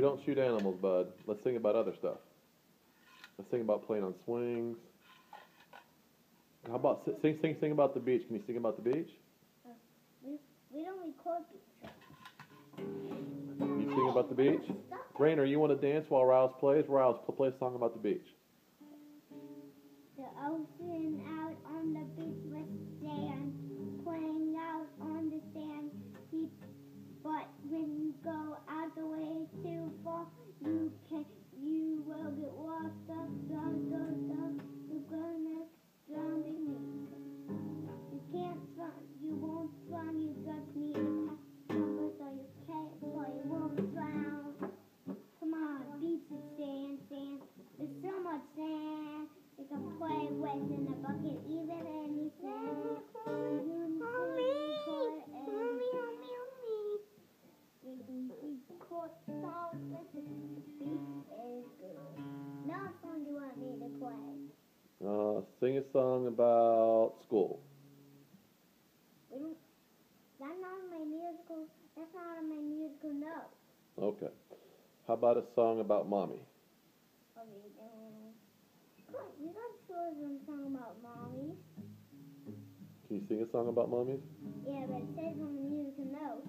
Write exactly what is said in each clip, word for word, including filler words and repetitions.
don't shoot animals, bud. Let's think about other stuff. Let's think about playing on swings. How about si- sing, sing, sing about the beach? Can you sing about the beach? Uh, we, we don't record beach. You sing about the beach? Rainer, you want to dance while Riles plays? Riles, play a song about the beach. The ocean out on the beach with sand, playing out on the sand. He, but when you go out the way too far, you can you will get washed up, down, down, down. You're gonna drown beneath. You can't swim, you won't swim. You just need a cover so you can't, so you won't drown. Come on, beach is sand, sand. There's so much sand. You can play with in a bucket, even anything. Mommy, mommy, mommy, mommy. You can record songs with the beach is good. Now, what song do you want me to play? Uh, sing a song about school. We don't, that's not on my musical. That's not on my musical note. Okay. How about a song about mommy? Okay, then. Come on, you got children song about mommy. Can you sing a song about mommies? Yeah, but it says on the musical note.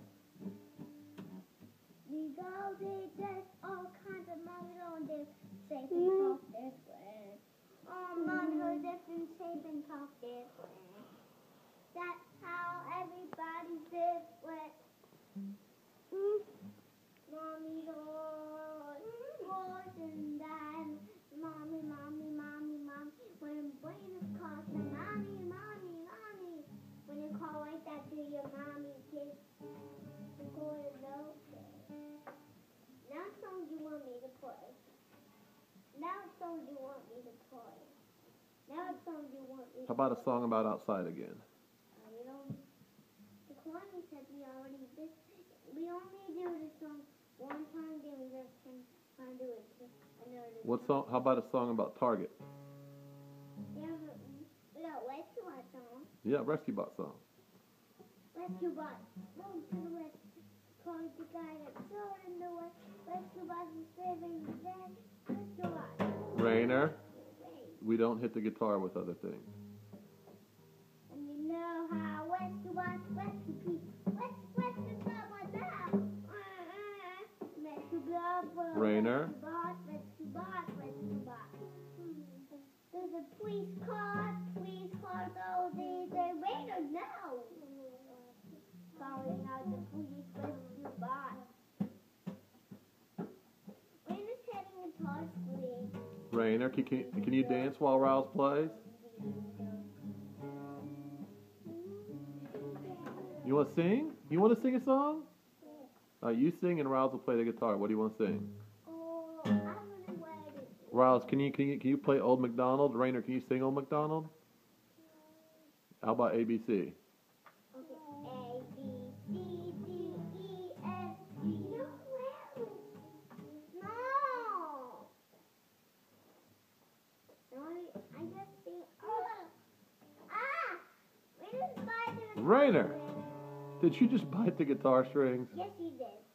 We go, they just all kinds of mommies on this shape and talk different. Oh, mommy goes different shape and talk different. That's how everybody's different. Mm. Mommy goes, goes and then mommy, mommy, mommy, mommy. When brain is called, say mommy, mommy, mommy. When you call like that to your mommy, kids, you're going to know. Now what song do you want me to play? Now what song do you want me to play? Now what song do you want me to play? How about a song about outside again? Uh, you know, the Kwame said we already did. We only do this song one time, then we just can uh, do it another time. What song? How about a song about Target? Yeah, but we got Rescue Bot song. Yeah, Rescue Bot song. Rescue Bot, move to the rescue. Call the guy that's thrown in the way. Rescue Bot is saving the day. Rescue Bot. Rainer, we don't hit the guitar with other things. And you know how Rescue Bot rescue people. Rescue, rescue someone now. Uh-uh. Rescue Bot. Rainer. Rescue Bot, Rescue Bot, Rescue Bot. There's a police car, police car, so they, they Rainer now. Calling out the police rescue bot. Rainer's heading a tar screen. Rainer, can, can, can you dance while Riles plays? You want to sing? You want to sing a song? Uh, you sing and Riles will play the guitar. What do you want to sing? Oh, I don't know what it is. Riles, can you can you can you play Old MacDonald? Rainer, can you sing Old MacDonald? How about A B C? A, B, C, D, E, F, G. No, where? No. No, I, I just see. Oh. Ah! Rainer's biting the Rainer, did you just bite the guitar strings? Yes, he did.